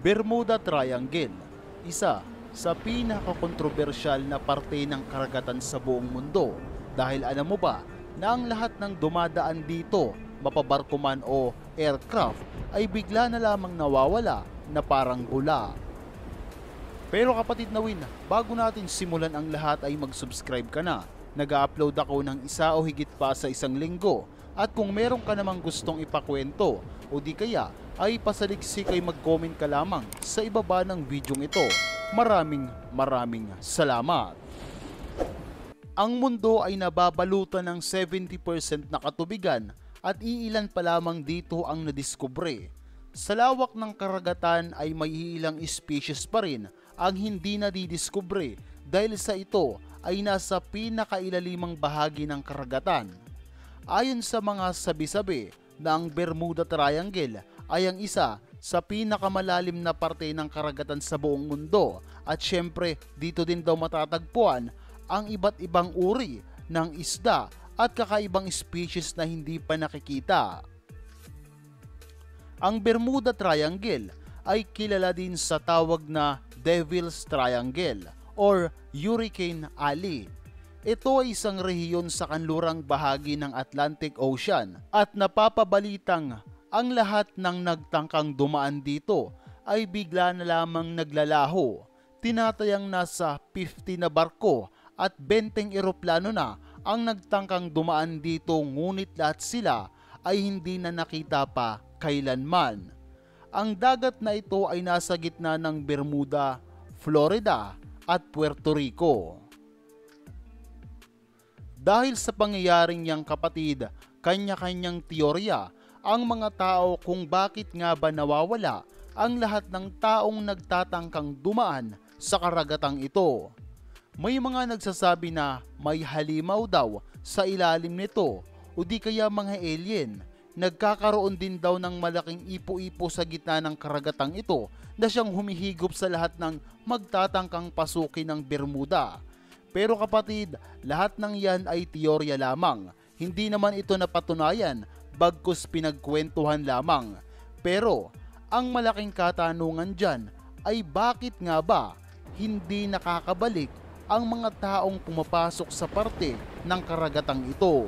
Bermuda Triangle, isa sa pinakakontrobersyal na parte ng karagatan sa buong mundo dahil alam mo ba na ang lahat ng dumadaan dito, mapabarko man o aircraft, ay bigla na lamang nawawala na parang bula. Pero kapatid na Win, bago natin simulan ang lahat ay mag-subscribe ka na. Nag-upload ako ng isa o higit pa sa isang linggo. At kung meron ka namang gustong ipakwento o di kaya ay pasaliksik ay mag-comment ka lamang sa ibaba ng videong ito. Maraming salamat. Ang mundo ay nababalutan ng 70% na katubigan at iilan pa lamang dito ang nadiskubre. Sa lawak ng karagatan ay may ilang species pa rin ang hindi nadidiskubre dahil sa ito ay nasa pinakailalimang bahagi ng karagatan. Ayon sa mga sabi-sabi na ang Bermuda Triangle ay ang isa sa pinakamalalim na parte ng karagatan sa buong mundo at syempre dito din daw matatagpuan ang iba't ibang uri ng isda at kakaibang species na hindi pa nakikita. Ang Bermuda Triangle ay kilala din sa tawag na Devil's Triangle or Hurricane Alley. Ito ay isang rehiyon sa kanlurang bahagi ng Atlantic Ocean at napapabalitang ang lahat ng nagtangkang dumaan dito ay bigla na lamang naglalaho. Tinatayang nasa 50 na barko at 20 eroplano na ang nagtangkang dumaan dito ngunit lahat sila ay hindi na nakita pa kailanman. Ang dagat na ito ay nasa gitna ng Bermuda, Florida at Puerto Rico. Dahil sa pangyayaring yang kapatid, kanya-kanyang teorya ang mga tao kung bakit nga ba nawawala ang lahat ng taong nagtatangkang dumaan sa karagatang ito. May mga nagsasabi na may halimaw daw sa ilalim nito o di kaya mga alien. Nagkakaroon din daw ng malaking ipo-ipo sa gitna ng karagatang ito na siyang humihigop sa lahat ng magtatangkang pasukin ng Bermuda. Pero kapatid, lahat ng yan ay teorya lamang. Hindi naman ito napatunayan, bagkus pinagkwentuhan lamang. Pero, ang malaking katanungan dyan ay bakit nga ba hindi nakakabalik ang mga taong pumapasok sa parte ng karagatang ito?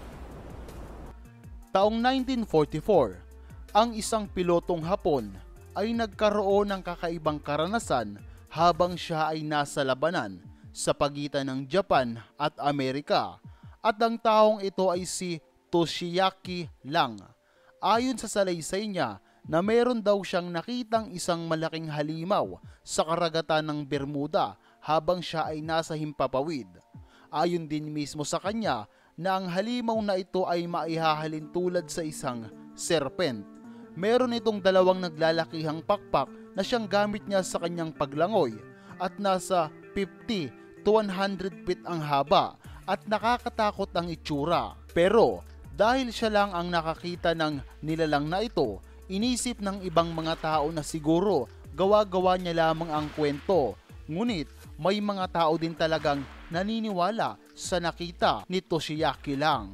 Taong 1944, ang isang pilotong Hapon ay nagkaroon ng kakaibang karanasan habang siya ay nasa labanan sa pagitan ng Japan at Amerika at ang taong ito ay si Toshiaki Lang. Ayon sa salaysay niya na meron daw siyang nakitang isang malaking halimaw sa karagatan ng Bermuda habang siya ay nasa himpapawid. Ayon din mismo sa kanya na ang halimaw na ito ay maihahalin tulad sa isang serpent. Meron itong dalawang naglalakihang pakpak na siyang gamit niya sa kanyang paglangoy at nasa 50 to 100 feet ang haba at nakakatakot ang itsura. Pero dahil siya lang ang nakakita ng nilalang na ito, inisip ng ibang mga tao na siguro gawa-gawa niya lamang ang kwento. Ngunit may mga tao din talagang naniniwala sa nakita ni Toshiaki Lang.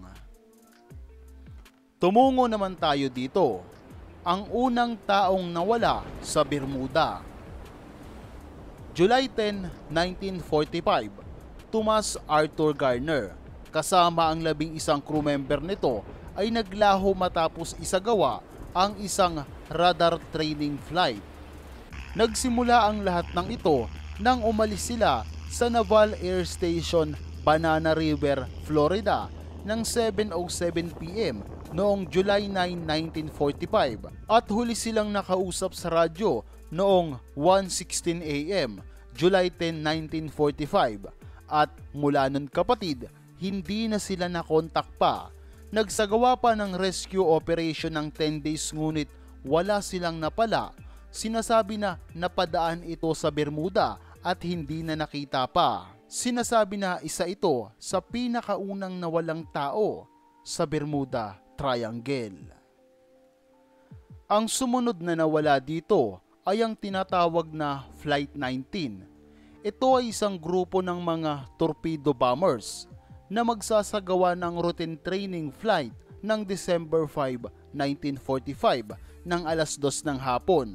Tumungo naman tayo dito. Ang unang taong nawala sa Bermuda. July 10, 1945, Thomas Arthur Garner, kasama ang 11 crew member nito ay naglaho matapos isagawa ang isang radar training flight. Nagsimula ang lahat ng ito nang umalis sila sa Naval Air Station Banana River, Florida ng 7:07 PM noong July 9, 1945 at huli silang nakausap sa radyo noong 1:16 AM, July 10, 1945 at mula nun kapatid, hindi na sila nakontak pa. Nagsagawa pa ng rescue operation ng 10 days ngunit wala silang napala. Sinasabi na napadaan ito sa Bermuda at hindi na nakita pa. Sinasabi na isa ito sa pinakaunang nawalang tao sa Bermuda Triangle. Ang sumunod na nawala dito ay ang tinatawag na Flight 19. Ito ay isang grupo ng mga torpedo bombers na magsasagawa ng routine training flight ng December 5, 1945 ng alas 2 ng hapon.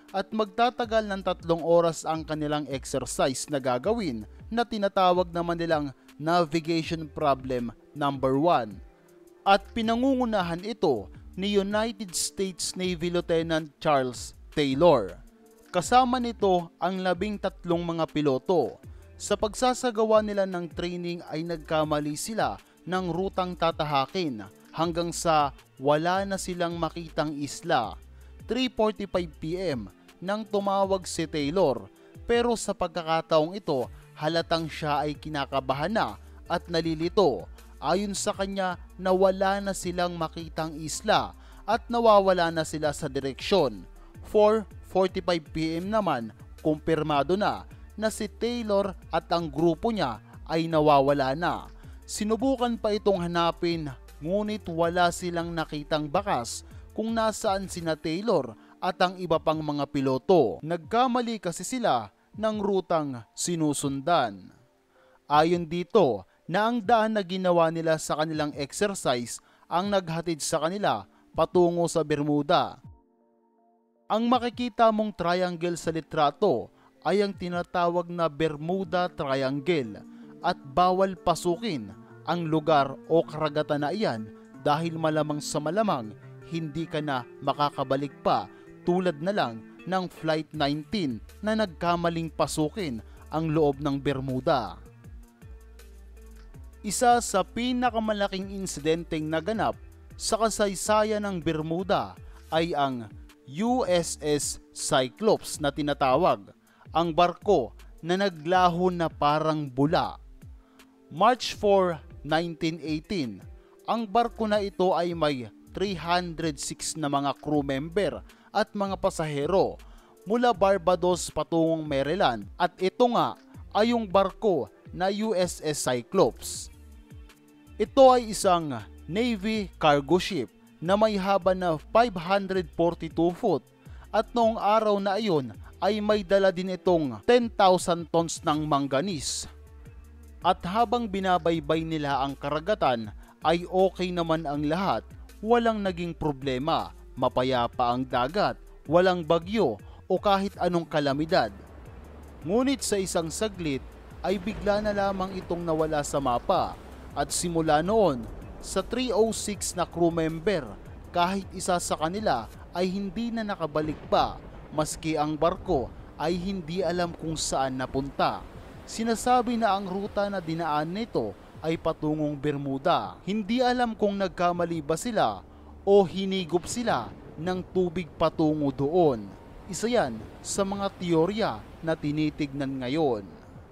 at magtatagal ng 3 oras ang kanilang exercise na gagawin na tinatawag naman nilang Navigation Problem number 1. At pinangungunahan ito ni United States Navy Lieutenant Charles Taylor. Kasama nito ang 13 mga piloto. Sa pagsasagawa nila ng training ay nagkamali sila ng rutang tatahakin hanggang sa wala na silang makitang isla. 3:45 PM nang tumawag si Taylor, pero sa pagkakataong ito halatang siya ay kinakabahan na at nalilito. Ayon sa kanya, nawala na silang makitang isla at nawawala na sila sa direksyon. 4:45 PM naman, kumpirmado na si Taylor at ang grupo niya ay nawawala na. Sinubukan pa itong hanapin, ngunit wala silang nakitang bakas kung nasaan sina Taylor at ang iba pang mga piloto. Nagkamali kasi sila ng rutang sinusundan. Ayon dito na ang daan na ginawa nila sa kanilang exercise ang naghatid sa kanila patungo sa Bermuda. Ang makikita mong triangle sa litrato ay ang tinatawag na Bermuda Triangle at bawal pasukin ang lugar o karagatan na iyan dahil malamang sa malamang hindi ka na makakabalik pa, tulad na lang ng Flight 19 na nagkamaling pasukin ang loob ng Bermuda. Isa sa pinakamalaking insidenteng naganap sa kasaysayan ng Bermuda ay ang USS Cyclops na tinatawag, ang barko na naglaho na parang bula. March 4, 1918, ang barko na ito ay may 306 na mga crew member at mga pasahero mula Barbados patungong Maryland, at ito nga ay yung barko na USS Cyclops. Ito ay isang Navy cargo ship na may haba na 542 foot at noong araw na iyon ay may dala din itong 10,000 tons ng manganese. At habang binabaybay nila ang karagatan ay okay naman ang lahat, walang naging problema, mapayapa ang dagat, walang bagyo o kahit anong kalamidad. Ngunit sa isang saglit ay bigla na lamang itong nawala sa mapa, at simula noon sa 306 na crew member, kahit isa sa kanila ay hindi na nakabalik pa, maski ang barko ay hindi alam kung saan napunta. Sinasabi na ang ruta na dinaan nito ay patungong Bermuda. Hindi alam kung nagkamali ba sila o hinigop sila ng tubig patungo doon. Isa yan sa mga teorya na tinitignan ngayon.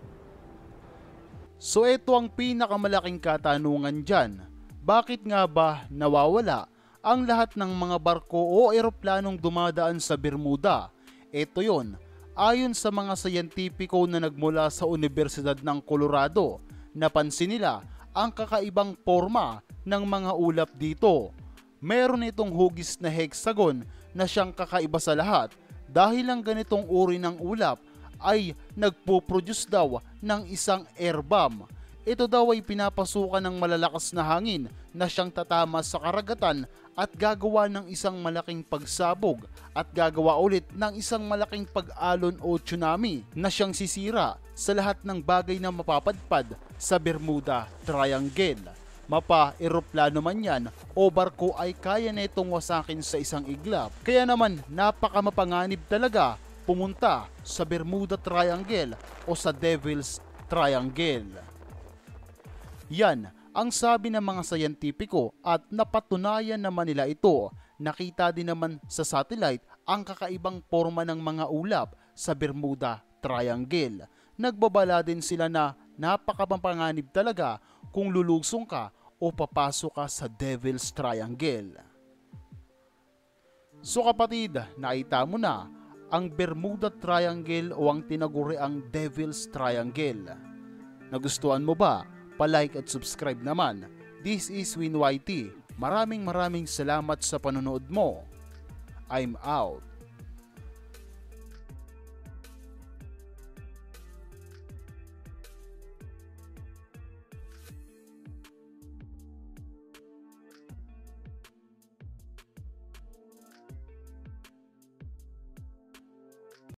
So ito ang pinakamalaking katanungan dyan. Bakit nga ba nawawala ang lahat ng mga barko o eroplanong dumadaan sa Bermuda? Ito yon, ayon sa mga siyentipiko na nagmula sa Universidad ng Colorado. Napansin nila ang kakaibang forma ng mga ulap dito. Meron itong hugis na hexagon na siyang kakaiba sa lahat dahil ang ganitong uri ng ulap ay nagpo-produce daw ng isang air bomb. Ito daw ay pinapasukan ng malalakas na hangin na siyang tatama sa karagatan at gagawa ng isang malaking pagsabog at gagawa ulit ng isang malaking pag-alon o tsunami na siyang sisira sa lahat ng bagay na mapapadpad sa Bermuda Triangle. Mapa-eroplano man yan o barko ay kaya na itong wasakin sa isang iglap. Kaya naman napakamapanganib talaga pumunta sa Bermuda Triangle o sa Devil's Triangle. Yan ang sabi ng mga siyentipiko at napatunayan naman nila ito. Nakita din naman sa satellite ang kakaibang forma ng mga ulap sa Bermuda Triangle. Nagbabala din sila na napakamapanganib talaga kung lulugsong ka o papasok ka sa Devil's Triangle. So kapatid, nakita mo na ang Bermuda Triangle o ang tinaguriang Devil's Triangle. Nagustuhan mo ba? Pa-like at subscribe naman. This is Win YT. Maraming salamat sa panonood mo. I'm out.